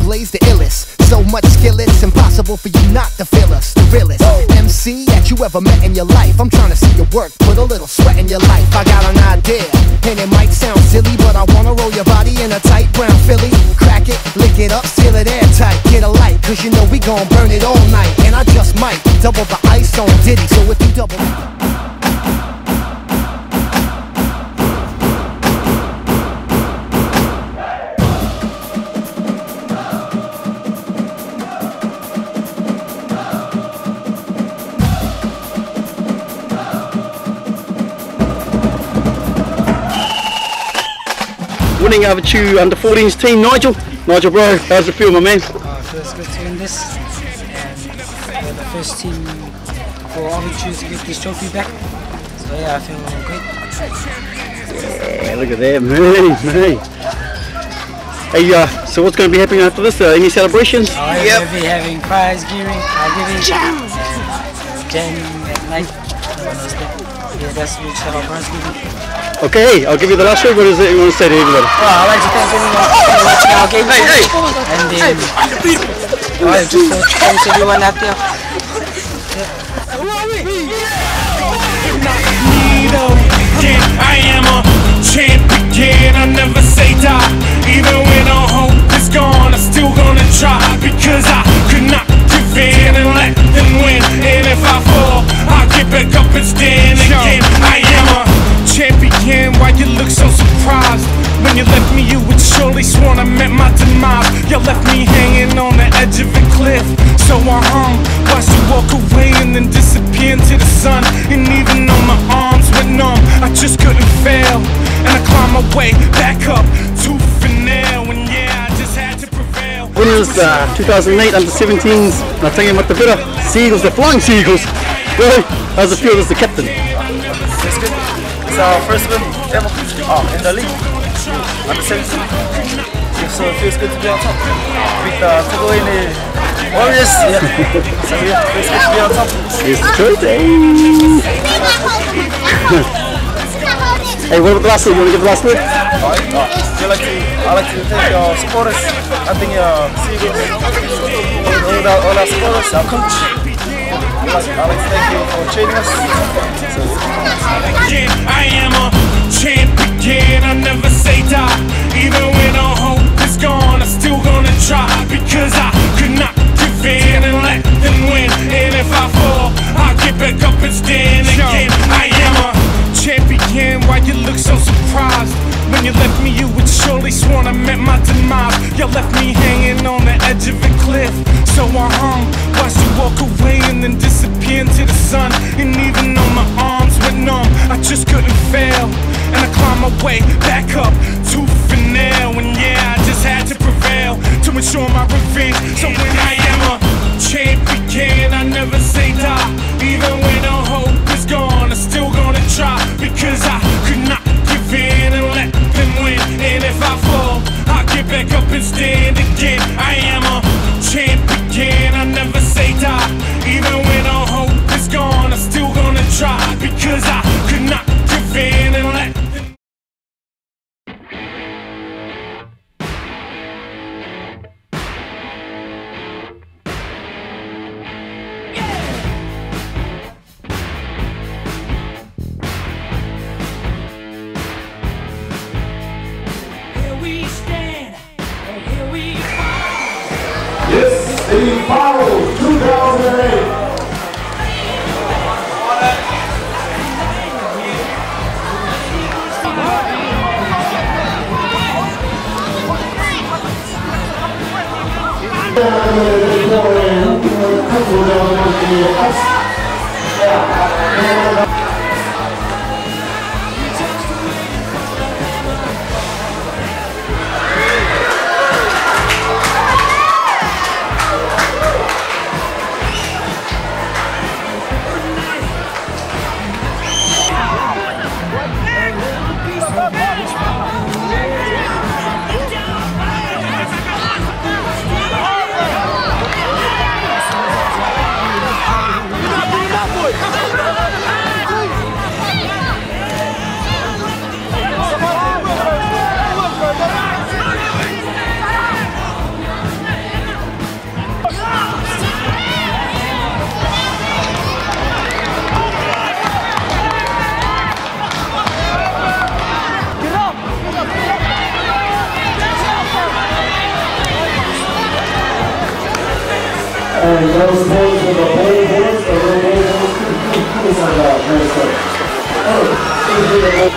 blaze the illest. So much skill, it's impossible for you not to feel us. The realest MC that you ever met in your life. I'm trying to see your work, put a little sweat in your life. I got an idea, and it might sound silly, but I wanna roll your body in a tight brown Philly. Crack it, lick it up, seal it airtight. Get a light, cause you know we gon' burn it all night. And I just might double the ice on Diddy. So if you double winning over to under 14s team, Nigel. Nigel, bro, how's it feel, my man? It feels good to win this, and we're the first team for Orange to get this trophy back. So yeah, I feel great. Yeah, look at that, man. Hey, so what's going to be happening after this? Any celebrations? We'll be having prize giving, and jam at night. Yeah, that's which our prize giving. Okay, I'll give you the last word. What is it you want to say to everybody? I'd like to thank everyone for watching our game. And then, just thanks everyone out there. I am a champion, I never say die. Even when all hope is gone, I'm still gonna try. Because I could not give in and let them win. And if I fall, I'll get back up and stand again. I am a champion, why you look so surprised? When you left me, you would surely sworn I met my demise. You left me hanging on the edge of a cliff. So I hung, watched you walk away and then disappear into the sun. And even though my arms were numb, I just couldn't fail. And I climbed my way back up, tooth and nail. And yeah, I just had to prevail. Winners 2008 under 17s. I'll tell you what, the better Seagulls, the Flying Seagulls. Really? How's it feel as the captain? It's good. It's our first win ever in the league. Under 17. So it feels good to be on top. Beat took away the Warriors. Yeah. So yeah, it feels good to be on top. It's true. Hey, what about the last word? You want to give the last word? I like to thank our supporters. I think all our supporters, our coach. I like to thank you for training us. I am a champion, I never say die. Even when all hope is gone, I'm still gonna try. Because I could not give in and let them win. And if I fall, I'll get back up and stand again. I am a champion, why you look so surprised? When you left me, you would surely sworn I met my demise. You left me hanging on the edge of a cliff. So I hung, watched you walk away and then disappear into the sun. And even though my arms were numb, I just couldn't fail. And I climbed my way back up, tooth and nail. And yeah, I just had to prevail to ensure my revenge. So when I am a champion, I never say die. Even when all hope is gone, I'm still gonna try. Because I could not give in and let them win. And if I fall, I'll get back up and stand again. I am a champion, I never say die. Even when all hope is gone, I'm still gonna try. Because I could not give in and let them. The Finals 2008. And those sports with a pole horse, or no pole horse, oh my God, very sorry. Oh,